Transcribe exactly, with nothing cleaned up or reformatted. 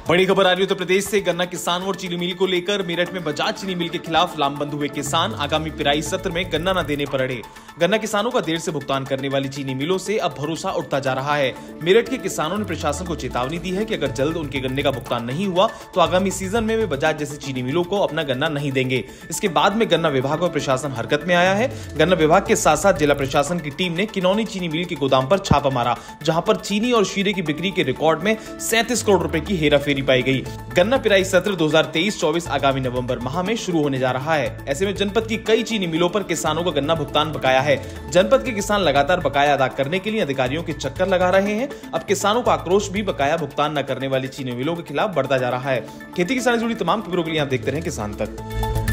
बड़ी खबर आ रही है उत्तर प्रदेश से। गन्ना किसानों और चीनी मिल को लेकर मेरठ में बजाज चीनी मिल के खिलाफ लामबंद हुए किसान आगामी पिराई सत्र में गन्ना न देने पर अड़े। गन्ना किसानों का देर से भुगतान करने वाली चीनी मिलों से अब भरोसा उठता जा रहा है। मेरठ के किसानों ने प्रशासन को चेतावनी दी है कि अगर जल्द उनके गन्ने का भुगतान नहीं हुआ तो आगामी सीजन में वे बजाज जैसी चीनी मिलों को अपना गन्ना नहीं देंगे। इसके बाद में गन्ना विभाग और प्रशासन हरकत में आया है। गन्ना विभाग के साथ साथ जिला प्रशासन की टीम ने किनौनी चीनी मिल के गोदाम पर छापा मारा, जहां पर चीनी और शीरे की बिक्री के रिकॉर्ड में सैंतीस करोड़ रुपए की हेराफेरी पाई गई। गन्ना पिराई सत्र दो हज़ार तेईस चौबीस आगामी नवंबर माह में शुरू होने जा रहा है। ऐसे में जनपद की कई चीनी मिलों पर किसानों का गन्ना भुगतान बकाया है। जनपद के किसान लगातार बकाया अदा करने के लिए अधिकारियों के चक्कर लगा रहे हैं। अब किसानों का आक्रोश भी बकाया भुगतान न करने वाली चीनी मिलों के खिलाफ बढ़ता जा रहा है। खेती किसानी से जुड़ी तमाम खबरों के लिए आप देखते रहें किसान तक।